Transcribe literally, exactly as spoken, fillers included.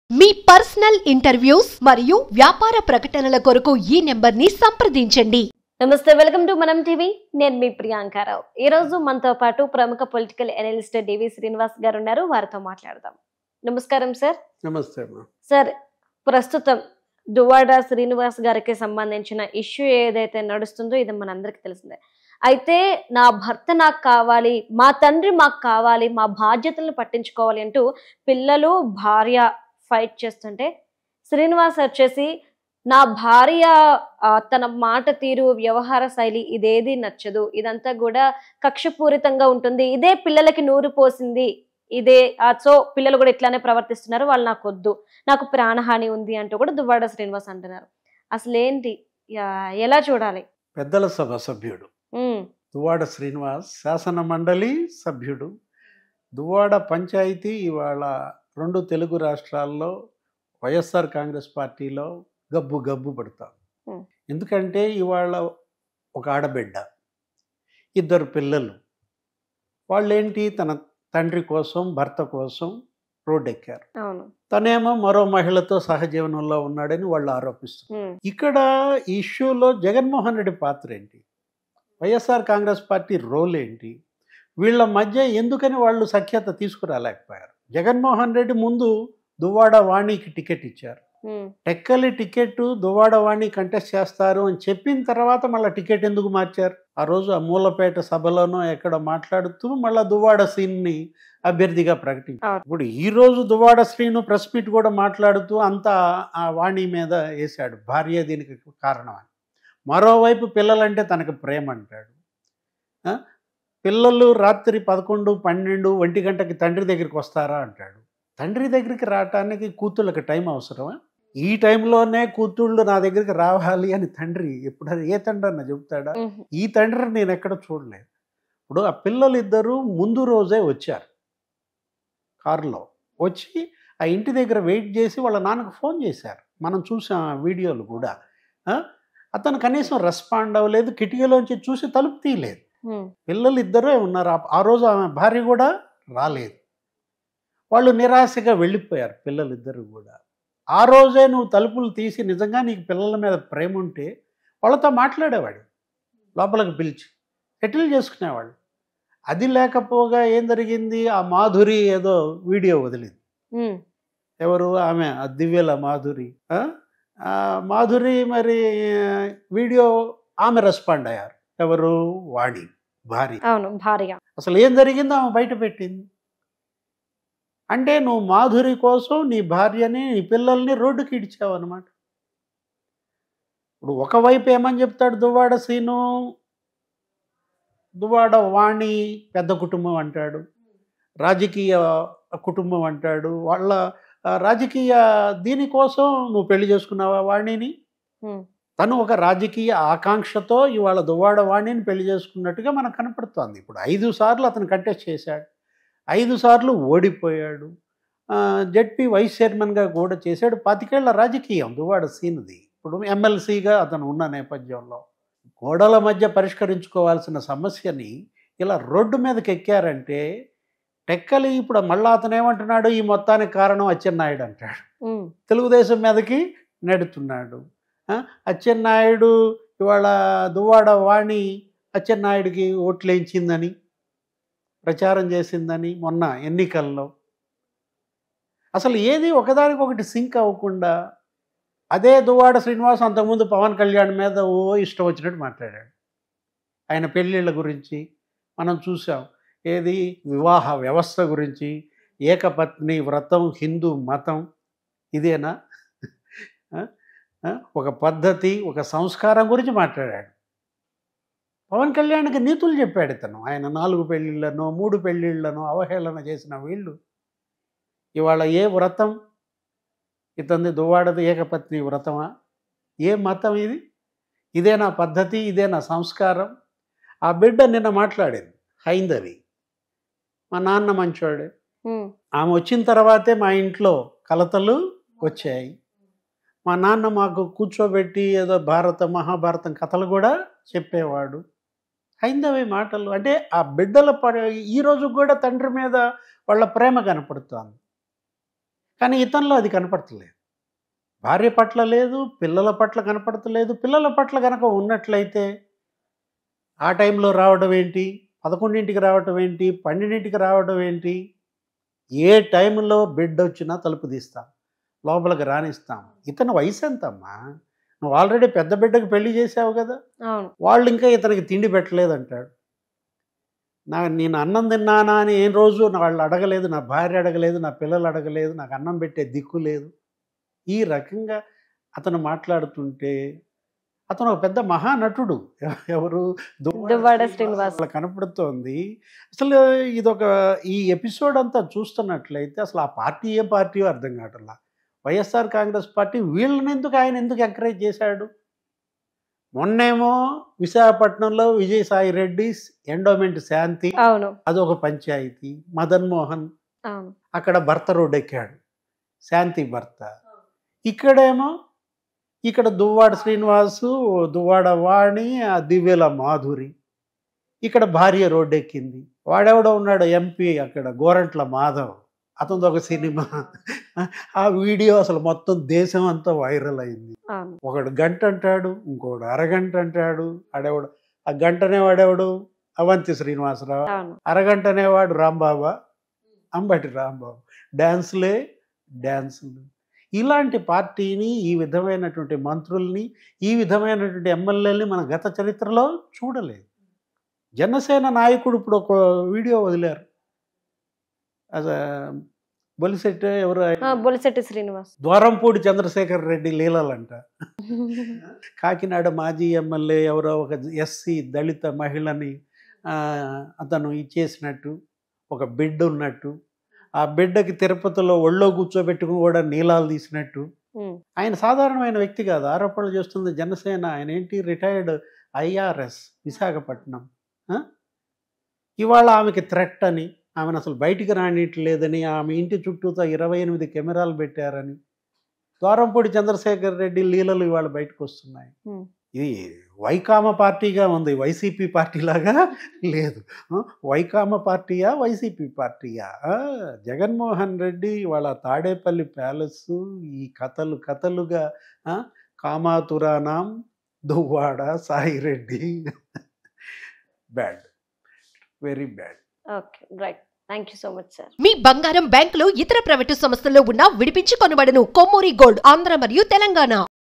మీ personal interviews మరియు వ్యాపార ప్రకటనల కొరకు ఈ నెంబర్ ని సంప్రదించండి. నమస్తే, వెల్కమ్ టు మనం టీవీ. నేను మీ ప్రియాంకారావు. ఈ రోజు మనతో పాటు ప్రముఖ పొలిటికల్ అనలిస్ట్ డివి శ్రీనివాస్ గారు ఉన్నారు. వారితో మాట్లాడదాం. నమస్కారం సార్. నమస్తే సార్, ప్రస్తుతం దువ్వాడ శ్రీనివాస్ గారికి సంబంధించిన ఇష్యూ ఏదైతే నడుస్తుందో ఇది మనందరికి తెలిసిందే. అయితే నా భర్త నాకు కావాలి, మా తండ్రి మాకు కావాలి, మా బాధ్యతలను పట్టించుకోవాలి అంటూ పిల్లలు భార్య ఫైట్ చేస్తుంటే శ్రీనివాస్ వచ్చేసి నా భార్య తన మాట తీరు, వ్యవహార శైలి ఇదేది నచ్చదు, ఇదంతా కూడా కక్షపూరితంగా ఉంటుంది, ఇదే పిల్లలకి నూరు పోసింది, ఇదే సో పిల్లలు కూడా ఇట్లానే ప్రవర్తిస్తున్నారు, వాళ్ళు నాకు వద్దు, నాకు ప్రాణహాని ఉంది అంటూ కూడా దువ్వాడ శ్రీనివాస్ అంటున్నారు. అసలు ఏంటి, ఎలా చూడాలి? పెద్దల సభ సభ్యుడు దువ్వాడ శ్రీనివాస్, శాసన మండలి సభ్యుడు. దువ్వాడ పంచాయతీ ఇవాళ రెండు తెలుగు రాష్ట్రాల్లో వైఎస్ఆర్ కాంగ్రెస్ పార్టీలో గబ్బు గబ్బు పడతాం. ఎందుకంటే ఇవాళ ఒక ఆడబిడ్డ, ఇద్దరు పిల్లలు, వాళ్ళేంటి తన తండ్రి కోసం భర్త కోసం రోడ్డెక్కారు. తనేమో మరో మహిళతో సహజీవనంలో ఉన్నాడని వాళ్ళు ఆరోపిస్తున్నారు. ఇక్కడ ఈ ఇష్యూలో జగన్మోహన్ రెడ్డి పాత్ర ఏంటి, వైఎస్ఆర్ కాంగ్రెస్ పార్టీ రోల్ ఏంటి, వీళ్ళ మధ్య ఎందుకని వాళ్ళు సఖ్యత తీసుకురాలేకపోయారు? జగన్మోహన్ రెడ్డి ముందు దువ్వాడ వాణికి టికెట్ ఇచ్చారు. టెక్కలి టికెట్ దువ్వాడ వాణి కంటెస్ట్ చేస్తారు అని చెప్పిన తర్వాత మళ్ళీ టికెట్ ఎందుకు మార్చారు? ఆ రోజు ఆ మూలపేట సభలోనో ఎక్కడ మాట్లాడుతూ మళ్ళీ దువ్వాడ శ్రీని అభ్యర్థిగా ప్రకటించారు. ఇప్పుడు ఈ రోజు దువ్వాడ శ్రీను ప్రెస్ మీట్ కూడా మాట్లాడుతూ అంతా ఆ వాణి మీద వేశాడు, భార్య దీనికి కారణం అని. మరోవైపు పిల్లలంటే తనకు ప్రేమ అంటాడు. పిల్లలు రాత్రి పదకొండు పన్నెండు ఒంటి గంటకి తండ్రి దగ్గరికి వస్తారా అంటాడు. తండ్రి దగ్గరికి రావటానికి కూతుళ్ళకి టైం అవసరమా? ఈ టైంలోనే కూతుళ్ళు నా దగ్గరికి రావాలి అని తండ్రి ఎప్పుడు ఏ తండ్రి అన్న చెబుతాడా? ఈ తండ్రిని నేను ఎక్కడ చూడలేదు. ఇప్పుడు ఆ పిల్లలు ఇద్దరు ముందు రోజే వచ్చారు, కారులో వచ్చి ఆ ఇంటి దగ్గర వెయిట్ చేసి వాళ్ళ నాన్నకు ఫోన్ చేశారు. మనం చూసాం ఆ వీడియోలు కూడా. అతను కనీసం రెస్పాండ్ అవ్వలేదు, కిటికీలోంచి చూసి తలుపు తీయలేదు. పిల్లలు ఇద్దరే ఉన్నారు. ఆ రోజు ఆమె భార్య కూడా రాలేదు. వాళ్ళు నిరాశగా వెళ్ళిపోయారు పిల్లలిద్దరు కూడా. ఆ రోజే నువ్వు తలుపులు తీసి నిజంగా నీకు పిల్లల మీద ప్రేమ ఉంటే వాళ్ళతో మాట్లాడేవాడు, లోపలికి పిలిచి సెటిల్ చేసుకునేవాళ్ళు. అది లేకపోగా ఏం జరిగింది, ఆ మాధురి ఏదో వీడియో వదిలింది. ఎవరు ఆమె, ఆ దివ్యల మాధురి. మాధురి మరి వీడియో ఆమె రెస్పాండ్ అయ్యారు. ఎవరు? వాణి భార్య. అవును, భార్య. అసలు ఏం జరిగిందో ఆమె బయట పెట్టింది. అంటే నువ్వు మాధురి కోసం నీ భార్యని నీ పిల్లల్ని రోడ్డుకి ఇడ్చావు అనమాట. ఇప్పుడు ఒకవైపు ఏమని చెప్తాడు దువ్వాడ శ్రీను, దువ్వాడ వాణి పెద్ద కుటుంబం అంటాడు, రాజకీయ కుటుంబం అంటాడు. వాళ్ళ రాజకీయ దీనికోసం నువ్వు పెళ్లి చేసుకున్నావా వాణిని? తను ఒక రాజకీయ ఆకాంక్షతో ఇవాళ దువ్వాడ వాణిని పెళ్లి చేసుకున్నట్టుగా మనకు కనపడుతోంది. ఇప్పుడు ఐదు సార్లు అతను కంటెస్ట్ చేశాడు, ఐదు సార్లు ఓడిపోయాడు, జెడ్పీ వైస్ చైర్మన్గా కూడా చేశాడు. పాతికేళ్ల రాజకీయం దువ్వాడ సీనుది. ఇప్పుడు ఎమ్మెల్సీగా అతను ఉన్న నేపథ్యంలో గోడల మధ్య పరిష్కరించుకోవాల్సిన సమస్యని ఇలా రోడ్డు మీదకి ఎక్కారంటే టెక్కలి ఇప్పుడు మళ్ళా అతను ఏమంటున్నాడు, ఈ మొత్తానికి కారణం అచ్చెన్నాయుడు అంటాడు. తెలుగుదేశం మీదకి నెడుతున్నాడు. అచ్చెన్నాయుడు ఇవాళ దువ్వాడ వాణి అచ్చెన్నాయుడికి ఓట్లు వేయించిందని ప్రచారం చేసిందని మొన్న ఎన్నికల్లో. అసలు ఏది ఒకదానికొకటి సింక్ అవ్వకుండా అదే దువ్వాడ శ్రీనివాస్ అంతకుముందు పవన్ కళ్యాణ్ మీద ఓ ఇష్టం వచ్చినట్టు మాట్లాడాడు. ఆయన పెళ్ళిళ్ళ గురించి మనం చూసాం, ఏది వివాహ వ్యవస్థ గురించి, ఏకపత్ని వ్రతం, హిందూ మతం, ఇదేనా ఒక పద్ధతి, ఒక సంస్కారం గురించి మాట్లాడాడు. పవన్ కళ్యాణ్కి నీతులు చెప్పాడు ఇతను. ఆయన నాలుగు పెళ్ళిళ్ళను మూడు పెళ్ళిళ్ళను అవహేళన చేసిన వీళ్ళు ఇవాళ ఏ వ్రతం ఇతన్ని దువ్వాడది ఏకపత్ని వ్రతమా? ఏ మతం ఇది? ఇదేనా పద్ధతి, ఇదేనా సంస్కారం? ఆ బిడ్డ నిన్న మాట్లాడింది, హైందవి, మా నాన్న మంచోడే, ఆమె వచ్చిన తర్వాతే మా ఇంట్లో కలతలు వచ్చాయి, మా నాన్న మాకు కూర్చోబెట్టి ఏదో భారత మహాభారతం కథలు కూడా చెప్పేవాడు. హైందవి మాటలు. అంటే ఆ బిడ్డల ప ఈరోజు కూడా తండ్రి మీద వాళ్ళ ప్రేమ కనపడుతోంది. కానీ ఇతనిలో అది కనపడతలేదు. భార్య పట్ల లేదు, పిల్లల పట్ల కనపడతలేదు. పిల్లల పట్ల కనుక ఉన్నట్లయితే ఆ టైంలో రావడం ఏంటి, పదకొండింటికి రావడం ఏంటి, పన్నెండింటికి రావడం ఏంటి? ఏ టైంలో బిడ్డ వచ్చినా తలుపు తీస్తాం, లోపలికి రానిస్తాం. ఇతని వయసు ఎంతమ్మా? నువ్వు ఆల్రెడీ పెద్ద బిడ్డకు పెళ్లి చేసావు కదా, వాళ్ళు ఇంకా ఇతనికి తిండి పెట్టలేదంటాడు. నా నేను అన్నం తిన్నానా అని ఏం రోజు వాళ్ళు అడగలేదు, నా భార్య అడగలేదు, నా పిల్లలు అడగలేదు, నాకు అన్నం పెట్టే దిక్కు లేదు. ఈ రకంగా అతను మాట్లాడుతుంటే అతను ఒక పెద్ద మహానటుడు. ఎవరు? దువ్వాడ శ్రీనివాస్ కనపడుతోంది. అసలు ఇదొక ఈ ఎపిసోడ్ అంతా చూస్తున్నట్లయితే అసలు ఆ పార్టీ ఏ పార్టీ అర్థం కావట్లా. వైఎస్ఆర్ కాంగ్రెస్ పార్టీ వీళ్ళని ఎందుకు ఆయన ఎందుకు ఎంకరేజ్ చేశాడు? మొన్నేమో విశాఖపట్నంలో విజయసాయి రెడ్డి ఎండోమెంట్ శాంతి, అవును, అదొక పంచాయతీ. మదన్ మోహన్ అక్కడ భర్త రోడ్డెక్కాడు, శాంతి భర్త. ఇక్కడేమో ఇక్కడ దువ్వాడ శ్రీనివాసు, దువ్వాడ వాణి, ఆ దివ్యల మాధురి. ఇక్కడ భార్య రోడ్డెక్కింది. వాడెవడో ఉన్నాడు ఎంపీ అక్కడ, గోరంట్ల మాధవ్, అతనిది ఒక సినిమా. ఆ వీడియో అసలు మొత్తం దేశం అంతా వైరల్ అయింది. ఒకడు గంట అంటాడు, ఇంకోడు అరగంట అంటాడు. ఆడెవడు ఆ గంటనే వాడెవడు? అవంతి శ్రీనివాసరావు. అరగంట అనేవాడు రాంబాబా, అంబటి రాంబాబు. డ్యాన్సులే డ్యాన్సులు. ఇలాంటి పార్టీని, ఈ విధమైనటువంటి మంత్రుల్ని, ఈ విధమైనటువంటి ఎమ్మెల్యేలని మన గత చరిత్రలో చూడలేదు. జనసేన నాయకుడు ఇప్పుడు ఒక వీడియో వదిలారు. బొలిశెట్టి ఎవరు? బొలిశెట్టి శ్రీనివాస్. ద్వారంపూడి చంద్రశేఖర్ రెడ్డి లీలలంట. కాకినాడ మాజీ ఎమ్మెల్యే ఎవరో ఒక ఎస్సీ దళిత మహిళని అతను ఇచ్చేసినట్టు, ఒక బిడ్డ ఉన్నట్టు, ఆ బిడ్డకి తిరుపతిలో ఒళ్ళో కూర్చోబెట్టుకుని కూడా నీలాలు తీసినట్టు. ఆయన సాధారణమైన వ్యక్తి కాదు. ఆరోపణలు చేస్తుంది జనసేన. ఆయన ఏంటి, రిటైర్డ్ ఐఆర్ఎస్ విశాఖపట్నం. ఇవాళ ఆమెకి థ్రెట్ అని, ఆమెను అసలు బయటికి రానిట్లేదని, ఆమె ఇంటి చుట్టూతో ఇరవై ఎనిమిది కెమెరాలు పెట్టారని ద్వారంపూడి చంద్రశేఖర్ రెడ్డి లీలలు ఇవాళ బయటకు వస్తున్నాయి. ఇది వైకామ పార్టీగా ఉంది, వైసీపీ పార్టీ లాగా లేదు. వైకామ పార్టీయా, వైసీపీ పార్టీయా? జగన్మోహన్ రెడ్డి వాళ్ళ తాడేపల్లి ప్యాలెస్, ఈ కథలు కథలుగా కామాతురానాం Duvvada Sai Reddy. Bad, very bad. Okay, right. Thank you so much sir. మీ బంగారం బ్యాంకులో ఇతర ప్రైవేటు సంస్థల్లో ఉన్న విడిపించి కొనబడను. కొమ్మూరి గోల్డ్, ఆంధ్ర మరియు తెలంగాణ.